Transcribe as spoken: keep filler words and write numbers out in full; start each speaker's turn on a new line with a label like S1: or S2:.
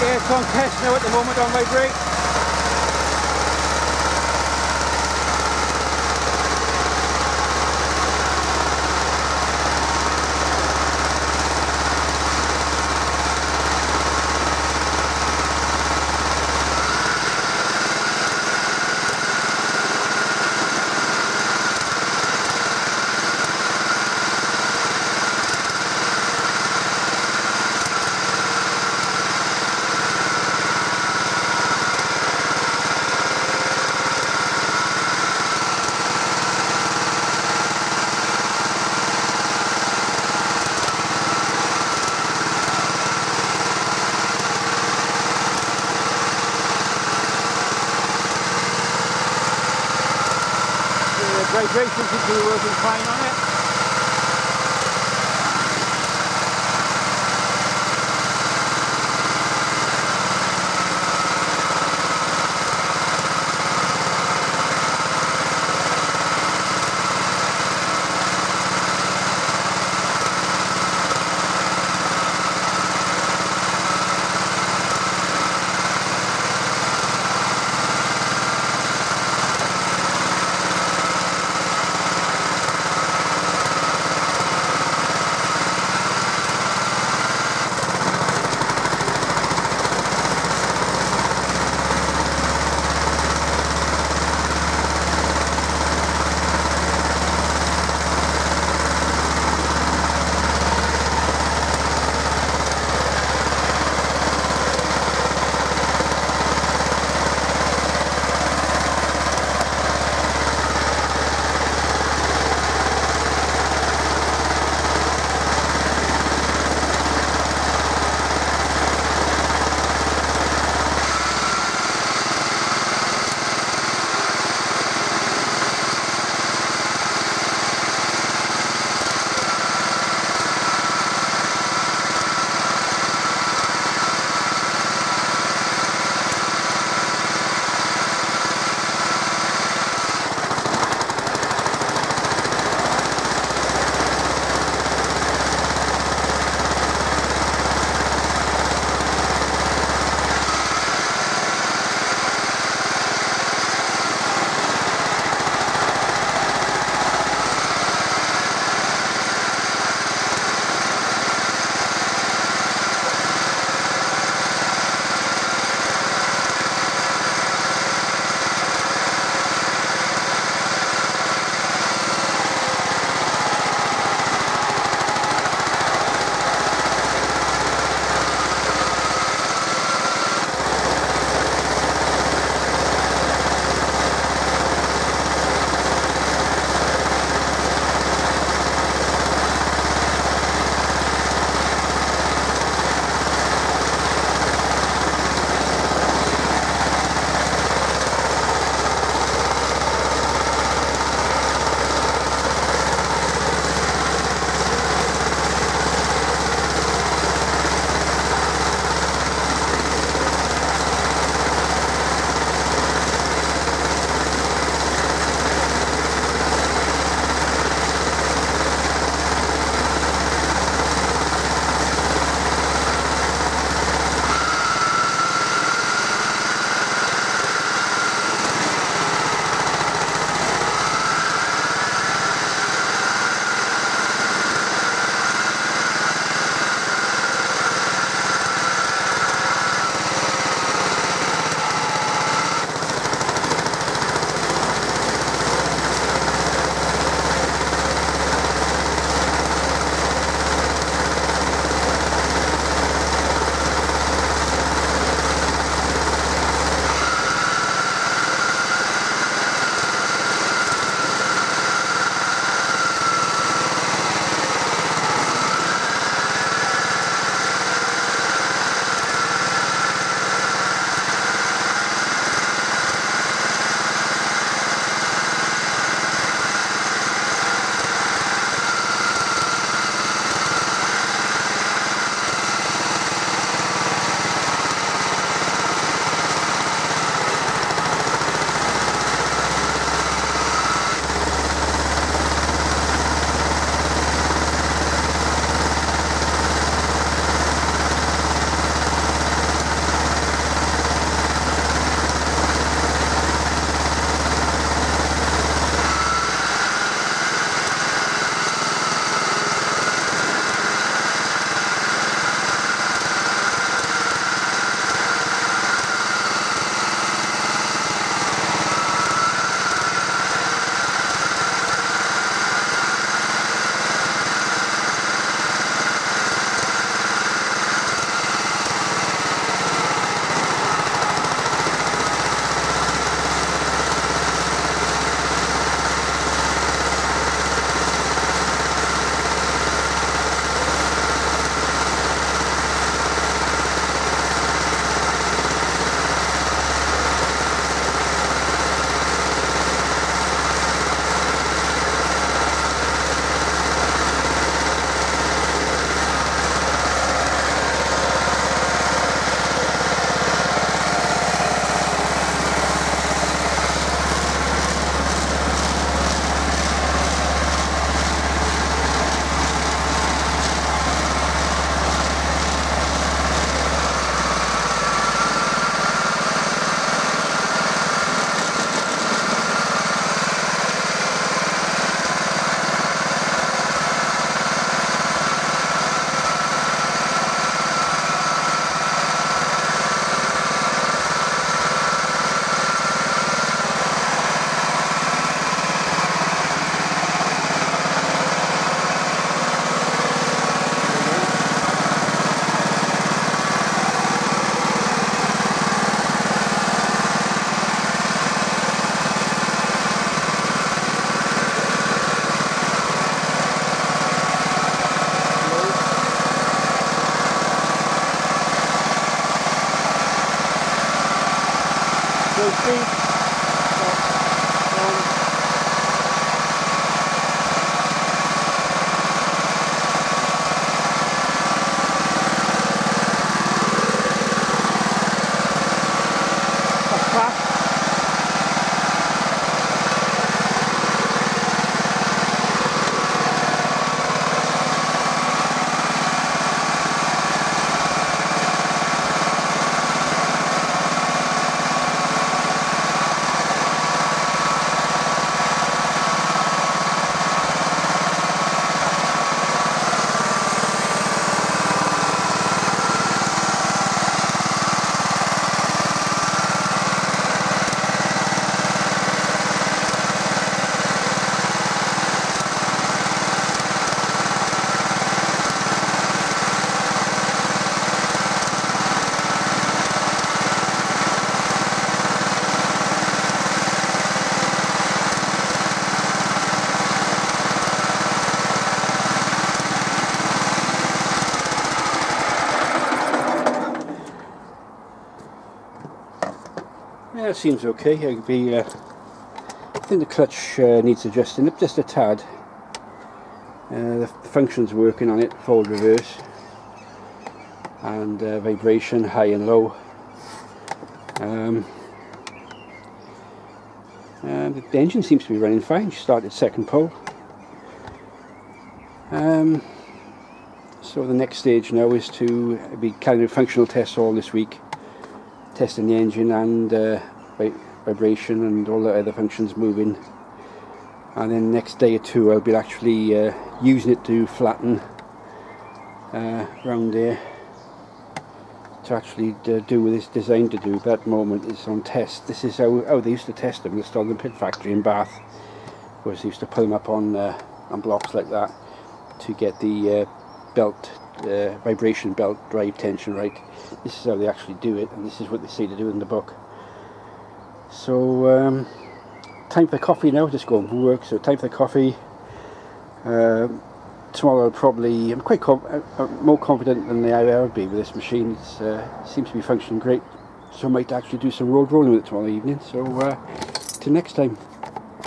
S1: Yeah, it's on test now at the moment on my brake. Vibration should be working fine on it. low speed. So, um, that's fast. Yeah, it seems okay. It'll be, uh, I think the clutch uh, needs adjusting up just a tad. Uh, the function's working on it, forward, reverse, and uh, vibration, high and low. Um, uh, the engine seems to be running fine. She started second pole. Um, so the next stage now is to be carrying out functional tests all this week, testing the engine and uh, vibration and all the other functions moving, and then next day or two I'll be actually uh, using it to flatten uh, around there to actually uh, do what it's designed to do. But at the moment it's on test. This is how, how they used to test them in the Stothert and Pitt factory in Bath. Of course, they used to pull them up on, uh, on blocks like that to get the uh, belt, uh, vibration belt drive tension right. This is how they actually do it, and this is what they say to do in the book. So um, time for coffee now. Just going to work, so time for the coffee. Uh, tomorrow I'll probably, I'm quite com uh, more confident than I ever be with this machine. It uh, seems to be functioning great, so I might actually do some road rolling with it tomorrow evening. So uh, till next time.